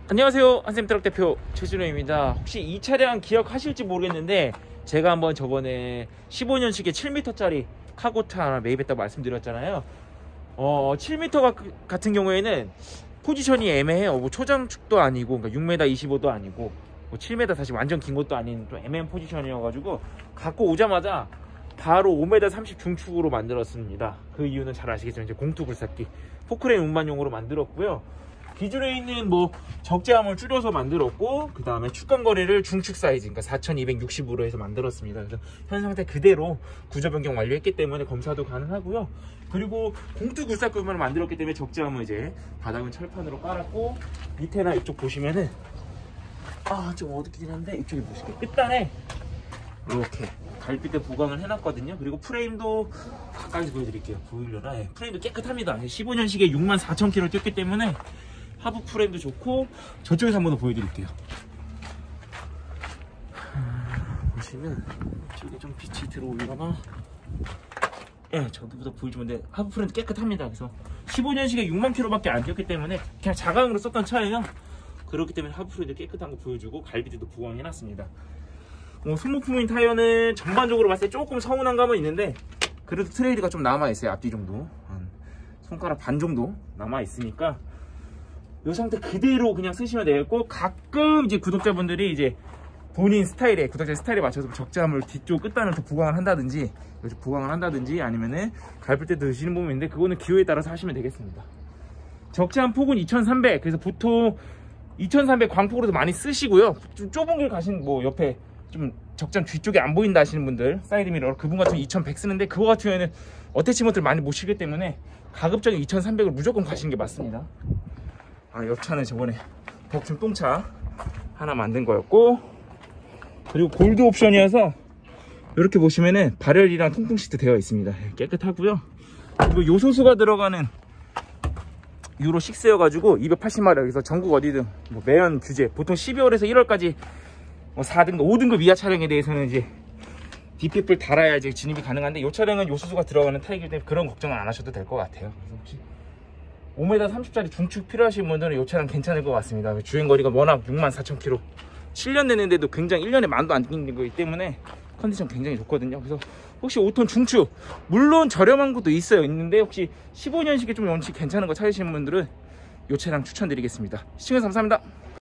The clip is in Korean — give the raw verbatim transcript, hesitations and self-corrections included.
안녕하세요, 한샘트럭 대표 최준호입니다. 혹시 이 차량 기억하실지 모르겠는데 제가 한번 저번에 십오 년식의 칠 미터짜리 카고타 하나 매입했다고 말씀드렸잖아요. 어, 칠 미터 같은 경우에는 포지션이 애매해요. 뭐 초장축도 아니고, 그러니까 육 미터 이십오도 아니고, 뭐 칠 미터 사실 완전 긴 것도 아닌 좀 애매한 포지션이어가지고 갖고 오자마자 바로 오 미터 삼십 중축으로 만들었습니다. 그 이유는 잘 아시겠지만 이제 공투 굴삭기 포크레인 운반용으로 만들었고요. 기존에 있는 뭐 적재함을 줄여서 만들었고, 그 다음에 축간거리를 중축 사이즈, 그러니까 사천이백육십으로 해서 만들었습니다. 그래서 현 상태 그대로 구조 변경 완료했기 때문에 검사도 가능하고요. 그리고 공투 굴삭기만 만들었기 때문에 적재함은 이제 바닥은 철판으로 깔았고, 밑에나 이쪽 보시면은 아 좀 어둡긴 한데 이쪽에 보시게 끝단에 이렇게 갈빛대 보강을 해놨거든요. 그리고 프레임도 가까이서 보여드릴게요. 보이려나? 네, 프레임도 깨끗합니다. 십오 년식에 육만 사천 킬로미터 뛰었기 때문에 하부 프레임도 좋고, 저쪽에서 한번 더 보여드릴게요. 보시면 이쪽에 좀 빛이 들어오려나? 예, 네, 저기보다 보이지 않는데 하부 프레임도 깨끗합니다. 그래서 십오 년식에 육만 킬로미터밖에 안 뛰었기 때문에 그냥 자강으로 썼던 차예요. 그렇기 때문에 하부 프레임도 깨끗한 거 보여주고 갈비대도 보강해놨습니다. 뭐 소모품인 타이어는 전반적으로 봤을 때 조금 서운한 감은 있는데, 그래도 트레일가 좀 남아있어요. 앞뒤 정도 한 손가락 반 정도 남아있으니까 이 상태 그대로 그냥 쓰시면 되겠고, 가끔 이제 구독자분들이 이제 본인 스타일에 구독자 스타일에 맞춰서 적재함을 뒤쪽 끝단을 더 보강을 한다든지 보강을 한다든지 아니면은 갈비대 드시는 부분이 있는데, 그거는 기호에 따라서 하시면 되겠습니다. 적재함 폭은 이천삼백, 그래서 보통 이천삼백 광폭으로도 많이 쓰시고요. 좀 좁은 길 가신 뭐 옆에 좀 적장 뒤쪽에 안 보인다 하시는 분들, 사이드 미러 그분 같은 이천백 쓰는데, 그거 같은 경우에는 어태치먼트를 많이 못 쓰기 때문에 가급적인 이천삼백을 무조건 가시는 게 맞습니다. 아, 옆차는 저번에 벅춤 똥차 하나 만든 거였고, 그리고 골드 옵션이어서 이렇게 보시면은 발열이랑 통풍 시트 되어 있습니다. 깨끗하고요. 그리고 요소수가 들어가는 유로 식스여가지고 이백팔십 마력에서 전국 어디든 뭐 매연 규제, 보통 십이월에서 일월까지 뭐 사 등급, 오 등급 이하 차량에 대해서는 이제 디피플 달아야 이제 진입이 가능한데, 이 차량은 요소수가 들어가는 타입이기 때문에 그런 걱정은 안 하셔도 될 것 같아요. 그래서 혹시 오 미터 삼십짜리 중축 필요하신 분들은 이 차량 괜찮을 것 같습니다. 주행거리가 워낙 육만 사천 킬로미터, 칠 년 됐는데도 굉장히 일 년에 만도 안 뛰는 거기 때문에 컨디션 굉장히 좋거든요. 그래서 혹시 오 톤 중축, 물론 저렴한 것도 있어요. 있는데 혹시 십오 년식에 좀 연식 괜찮은 거 찾으시는 분들은 이 차량 추천드리겠습니다. 시청해주셔서 감사합니다.